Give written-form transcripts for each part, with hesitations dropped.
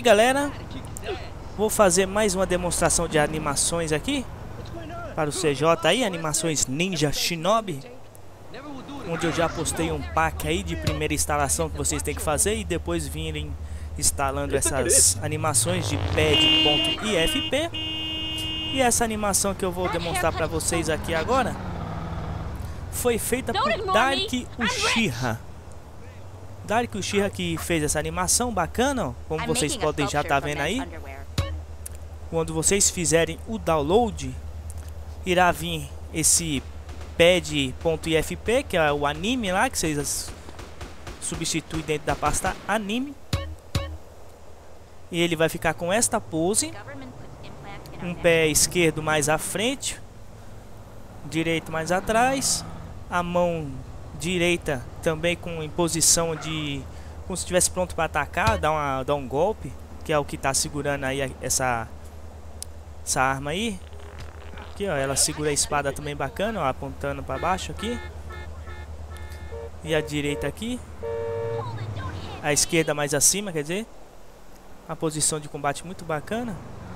galera, vou fazer mais uma demonstração de animações aqui para o CJ aí, animações Ninja Shinobi, onde eu já postei um pack aí de primeira instalação que vocês têm que fazer e depois virem instalando essas animações de pad.ifp. E essa animação que eu vou demonstrar para vocês aqui agora foi feita por Dark Uchiha. Dark Uchiha que fez essa animação bacana, ó, como vocês podem já estar vendo aí. Quando vocês fizerem o download, irá vir esse pad.ifp, que é o anime lá, que vocês substituem dentro da pasta anime. E ele vai ficar com esta pose. Um pé esquerdo mais à frente, direito mais atrás, a mão direita também em posição de como se estivesse pronto para atacar, dar um golpe, que é o que está segurando aí essa arma aí. Aqui, ó, ela segura a espada também bacana, ó, apontando para baixo aqui. E a direita aqui, a esquerda mais acima, quer dizer, a posição de combate muito bacana.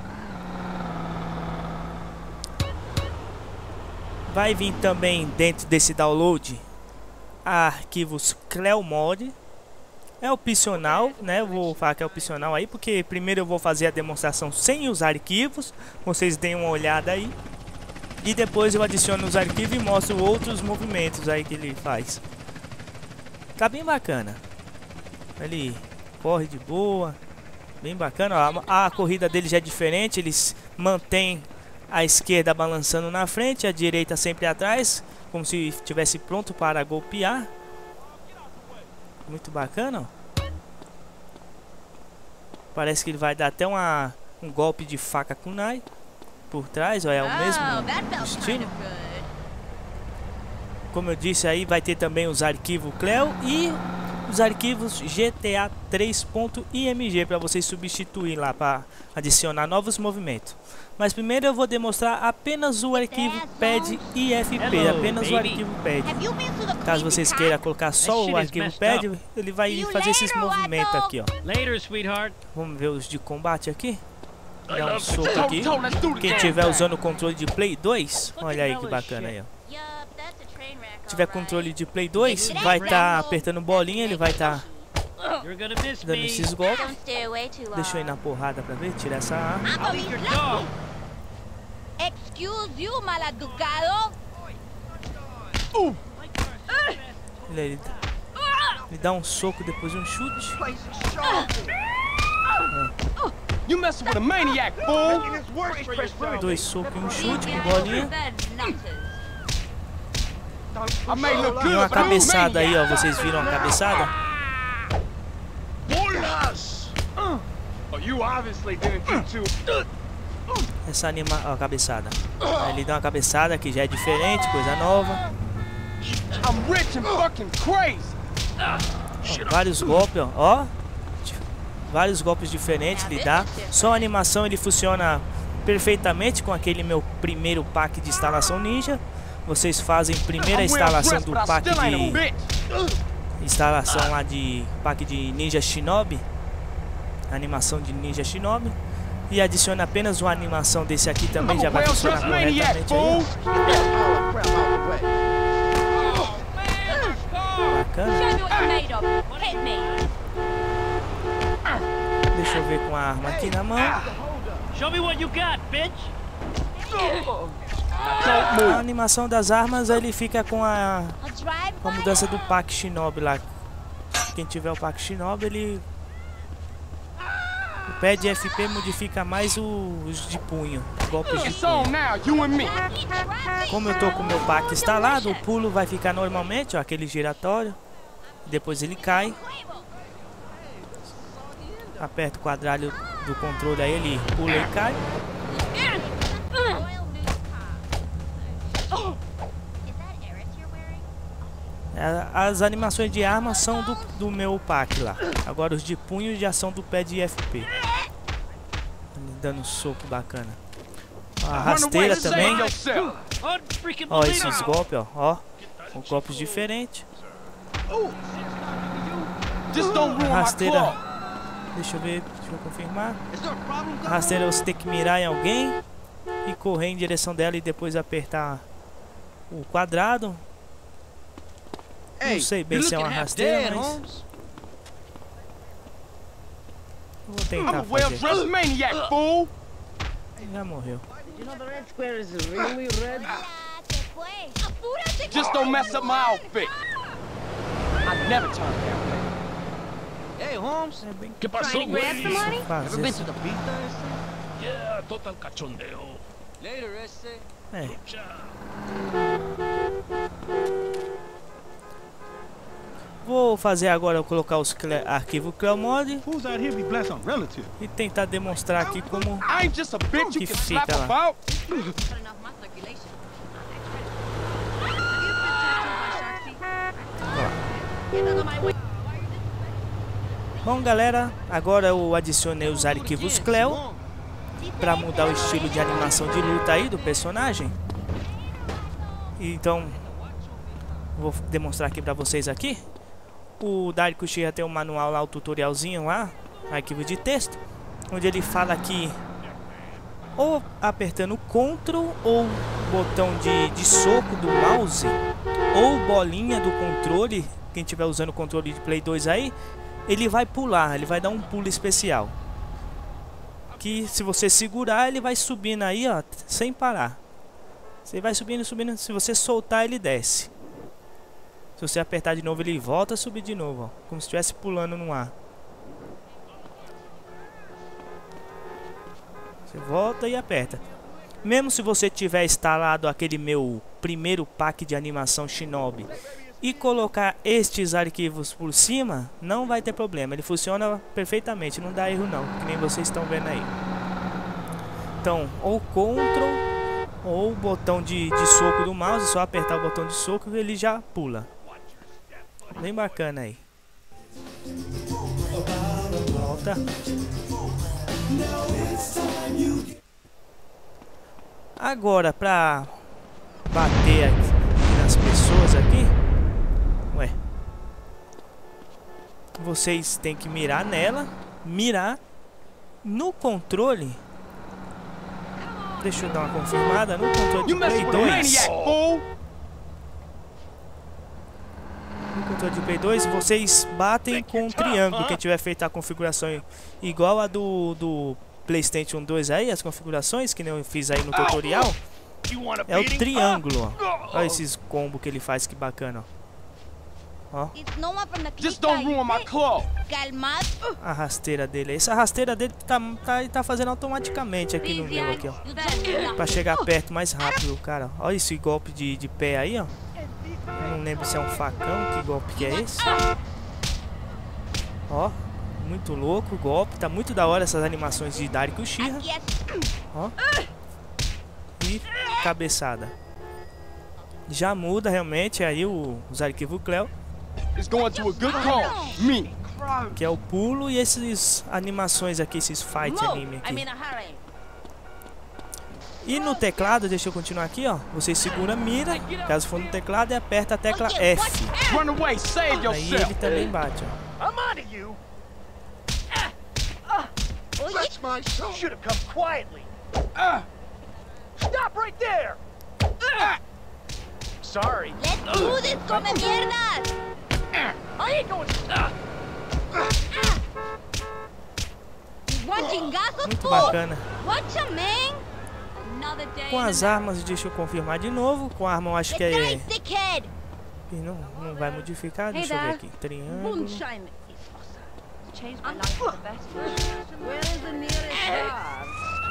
Vai vir também dentro desse download arquivos CleoMod. É opcional, né? Eu vou falar que é opcional aí, porque primeiro eu vou fazer a demonstração sem os arquivos. Vocês deem uma olhada aí. E depois eu adiciono os arquivos e mostro outros movimentos aí que ele faz. Tá bem bacana. Ele corre de boa. Bem bacana. Ó, a corrida dele já é diferente. Eles mantêm a esquerda balançando na frente, a direita sempre atrás, como se estivesse pronto para golpear. Muito bacana, ó. Parece que ele vai dar até um golpe de faca kunai por trás, ó, é o mesmo estilo. Como eu disse aí, vai ter também os arquivos Cleo e os arquivos GTA 3.img para vocês substituir lá para adicionar novos movimentos. Mas primeiro eu vou demonstrar apenas o arquivo pad.ifp, apenas o arquivo pad. Caso vocês queiram colocar só o arquivo pad, ele vai fazer esses movimentos aqui, ó. Vamos ver os de combate aqui. Dá um soco aqui. Quem estiver usando o controle de Play 2, olha aí que bacana aí, ó. Se tiver controle de Play 2, vai estar apertando bolinha, ele vai estar dando esses golpes. Deixa eu ir na porrada pra ver, tirar essa arma. Ele dá um soco, depois um chute. Dois socos e um chute com bolinha. E uma cabeçada aí, ó. Vocês viram a cabeçada? Essa ó, a cabeçada. Aí ele dá uma cabeçada que já é diferente, coisa nova. Ó, vários golpes, ó. Vários golpes diferentes ele dá. Só a animação ele funciona perfeitamente com aquele meu primeiro pack de instalação ninja. Vocês fazem primeira instalação do pack de instalação lá de pack de Ninja Shinobi, animação de Ninja Shinobi, e adiciona apenas uma animação desse aqui também, já vai funcionar corretamente aí. Bacana. Deixa eu ver com a arma aqui na mão. A animação das armas, ele fica com a mudança do pack Shinobi lá. Quem tiver o pack Shinobi, o pad FP modifica mais os de punho, golpes de punho. Como eu tô com o meu pack instalado, o pulo vai ficar normalmente, ó, aquele giratório. Depois ele cai. Aperta o quadrado do controle aí, ele pula e cai. As animações de arma são do meu pack lá. Agora os de punho já são do pad FP. Dando um soco bacana. A rasteira também. Ó, esses golpes, ó. Com golpes diferentes. A rasteira. Deixa eu ver deixa eu confirmar. A rasteira você tem que mirar em alguém e correr em direção dela e depois apertar o quadrado. Não sei bem se é uma rasteira, mas eu vou tentar fazer. Já morreu. Just don't mess up my outfit. I'd never turn down. Hey, Holmes. ¿Qué pasó, güey? Ever been to the beach Thursday? Yeah, total cachondeo. Later, ese. Vou fazer agora, eu colocar os arquivos ClearMod e tentar demonstrar aqui como que fica lá. Bom, galera, agora eu adicionei os arquivos Cleo para mudar o estilo de animação de luta aí do personagem. Então, vou demonstrar aqui para vocês aqui. O Dario Uchiha tem um manual lá, o tutorialzinho lá, arquivo de texto, onde ele fala que ou apertando Ctrl ou botão de soco do mouse ou bolinha do controle, quem estiver usando o controle de Play 2 aí, ele vai pular, ele vai dar um pulo especial. Que se você segurar, ele vai subindo aí, ó, sem parar. Você vai subindo, subindo, se você soltar, ele desce. Se você apertar de novo, ele volta a subir de novo, ó, como se estivesse pulando no ar. Você volta e aperta. Mesmo se você tiver instalado aquele meu primeiro pack de animação Shinobi e colocar estes arquivos por cima, não vai ter problema. Ele funciona perfeitamente, não dá erro não, que nem vocês estão vendo aí. Então, ou Ctrl ou o botão de soco do mouse, só apertar o botão de soco e ele já pula. Bem bacana aí. Volta. Agora, pra bater aqui nas pessoas aqui, ué, vocês têm que mirar nela, mirar no controle. Deixa eu dar uma confirmada no controle de Play 2. No controle de Play 2, vocês batem com um triângulo. Quem tiver feito a configuração igual a do PlayStation 2 aí, as configurações que eu fiz aí no tutorial, é o triângulo, ó. Olha esses combos que ele faz, que bacana, ó. Just don't ruin my claw. A rasteira dele. Essa rasteira dele tá fazendo automaticamente aqui no meu aqui, ó. Pra chegar perto mais rápido, cara. Olha esse golpe de pé aí, ó. Eu não lembro se é um facão, que golpe que é esse. Ó, muito louco o golpe. Tá muito da hora essas animações de Dario Uchiha. Ó. E cabeçada. Já muda realmente aí os arquivos Cleo, que é o pulo, e esses animações aqui, esses fight anime aqui. E no teclado, deixa eu continuar aqui, ó. Você segura a mira, caso for no teclado, e aperta a tecla F. Aí ele também bate, ó. Stop right there! Sorry. Let's do this, come mierdas! I ain't going. One chingazo, Muito fool! bacana. Watcha, man! Another day. Com as armas, deixa eu confirmar de novo. Com a arma eu acho que é... Dickhead! Não vai modificar, deixa eu ver aqui. Triângulo. Moonshine. Change my life for the best. Where is the nearest bar?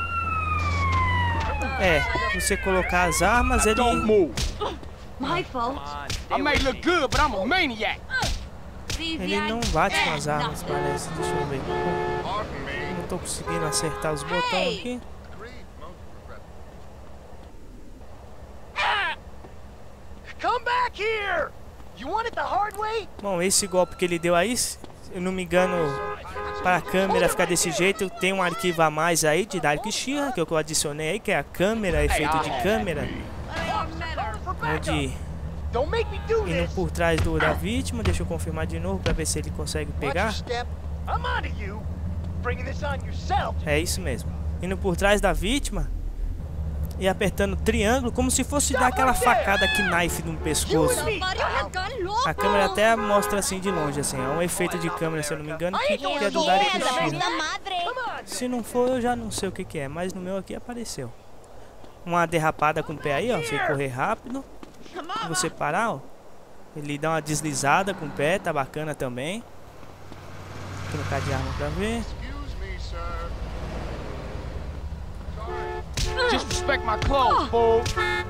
É, você colocar as armas, ele... My fault. I may look good, but I'm a maniac. Ele não bate com as armas, parece. Deixa eu ver. Não tô conseguindo acertar os botões aqui. Come back here! You want it the hard way? Bom, esse golpe que ele deu aí, se eu não me engano, para a câmera ficar desse jeito, tem um arquivo a mais aí de Dario Uchiha, que eu adicionei aí, que é a câmera, efeito de câmera, onde indo por trás da vítima. Deixa eu confirmar de novo para ver se ele consegue pegar. bringing this on yourself. É isso mesmo. Indo por trás da vítima e apertando triângulo como se fosse dar aquela facada knife no pescoço. A câmera até mostra assim de longe, assim. É um efeito de câmera, se eu não me engano, que é do Dario Cushiro. Se não for, eu já não sei o que é, mas no meu aqui apareceu. Uma derrapada com o pé aí, ó. Você correr rápido. Se você parar, ó. Ele dá uma deslizada com o pé, tá bacana também. Vou trocar de arma pra ver. Just respect my clothes, fool.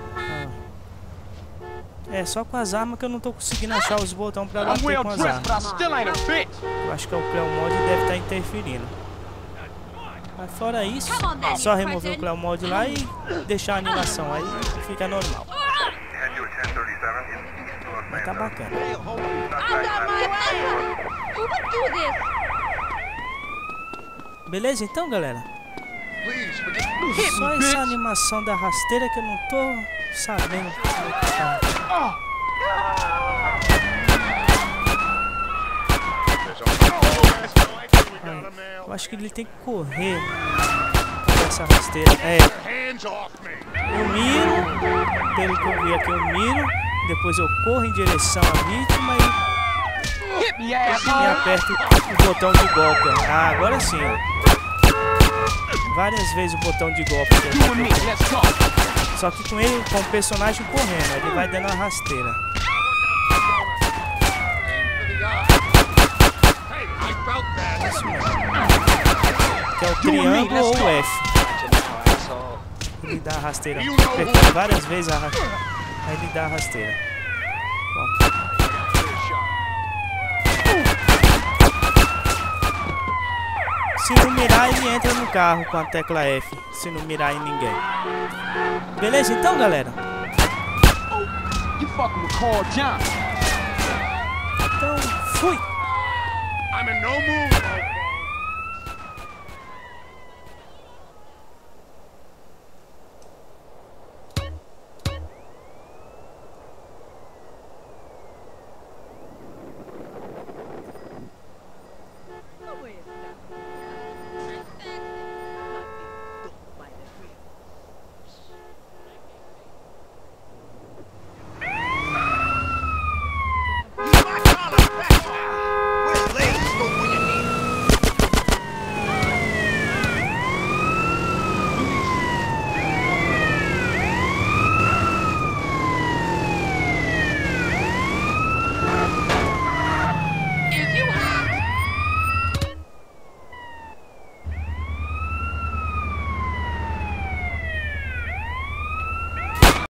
É só com as armas que eu não tô conseguindo achar os botões pra I'm bater well com as dressed, but I armas. still ain't a bitch. Eu acho que o Cleo Mod deve estar interferindo. Mas fora isso, é só remover o Cleo Mod lá e deixar a animação aí, fica normal. Mas tá bacana. Beleza então, galera? Só essa animação da rasteira que eu não tô sabendo como é que tá. Eu acho que ele tem que correr com essa rasteira. É, eu miro, pelo que eu vi aqui eu miro, depois eu corro em direção à vítima Hit me, asshole. e aperto o botão de golpe. Ah, agora sim, ó. Várias vezes o botão de golpe. You and me, let's talk. Só que com ele, com o personagem correndo, ele vai dando a rasteira. Isso mesmo. Que é o triângulo ou o F. Ele dá a rasteira. Apertando várias vezes a rasteira. Aí ele dá a rasteira. Bom. Se não mirar, ele entra no carro com a tecla F. Se não mirar em ninguém. Beleza então, galera? You fucking with Carl Johnson. Então, fui! I'm in no mood.